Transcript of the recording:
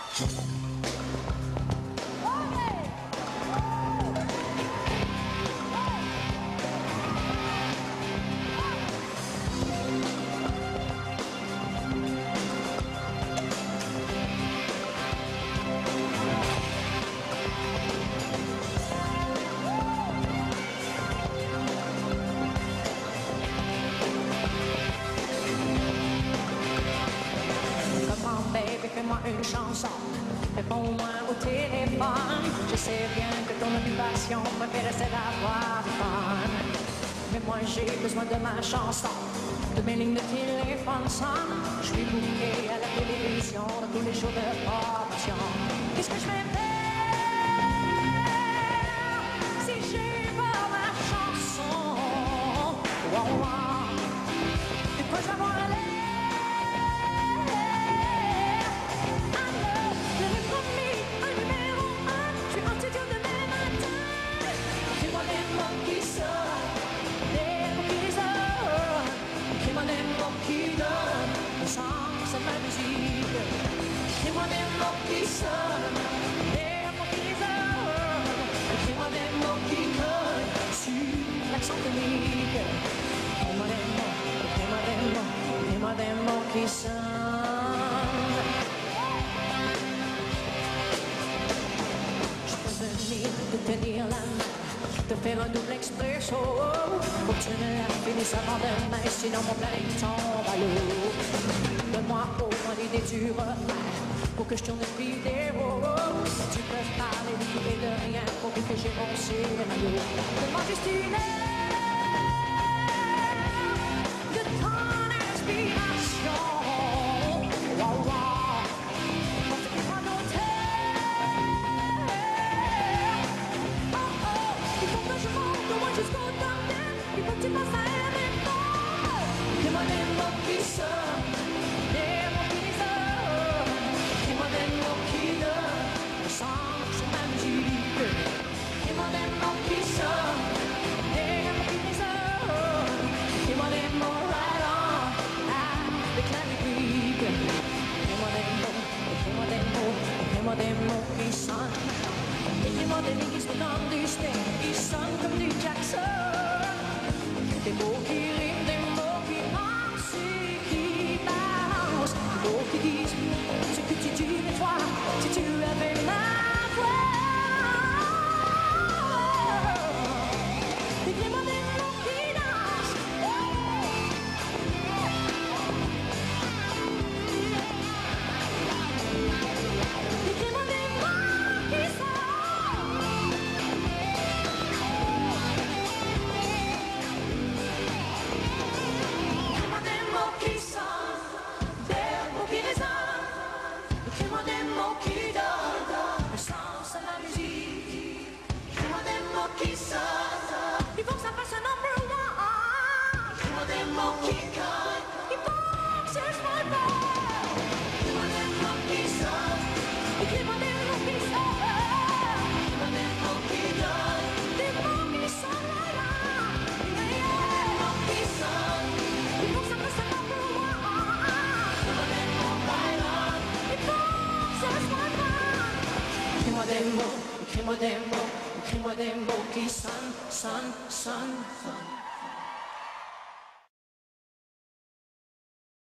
Fais-moi une chanson, réponds-moi au téléphone. Je sais bien que ton occupation préférée c'est d'avoir du fun. Mais moi j'ai besoin de ma chanson, de mes lignes de téléphone sonne. Je suis bouqué à la télévision, dans tous les shows de promotion. Qu'est-ce que je vais faire si j'ai pas ma chanson? Wow, wow. De quoi je vais avoir l'air? C'est ma musique. Écris-moi des mots qui sonnent, des mots qui résonnent. Écris-moi des mots qui collent sur l'accent comique. Écris-moi des mots, écris-moi des mots, écris-moi des mots qui sonnent. Je peux venir te tenir la main, te faire un double expresso. Faut que tu me la finisses avant demain, sinon mon planning tombe à l'eau. Donne-moi au moins l'idée du refrain pour que je tourne une vidéo. Tu peux parler de tout et de rien pour que j'ai mon scénario. Donne-moi juste une heure de ton inspiration. Wow, wow. Pour te prendre nos terres. Oh, oh. Il faut que je monte au moins jusqu'au top 10. Il faut que tu passes à un effort. Dis-moi des mots qui sonnent. C'est ma musique. Dis-moi des mots qui sonnent, des mots qui résonnent. Dis-moi des mots right on, avec la musique. Dis-moi des mots, dis-moi des mots, dis-moi des mots qui sonnent. Dis-moi des lignes qui se donnent du Sting, qui sonnent comme du Jackson. Des mots qui riment, des mots qui pensent et qui balancent. Des mots qui disent ce que tu dis de toi, si tu avais ma voix. Écris-moi des mots qui dansent. Écris-moi des mots qui sortent. Écris-moi des mots qui sentent, des mots qui résonnent. Écris-moi des mots qui donnent le sens à la musique. Écris-moi des mots qui sonnent, il faut que ça fasse un number one. Écris-moi des mots qui collent, il faut que ce soit bon. Écris-moi des mots qui sonnent, écris-moi des mots qui sonnent. Écris-moi des mots qui donnent, des mots qui sonnent, là. Écris-moi des mots qui sonnent, il faut que ça fasse un number one. Écris-moi des mots right on, il faut que ce soit bon. Écris-moi des mots, écris-moi des mots, écris-moi des mots qui sonnent, sonnent, sonnent.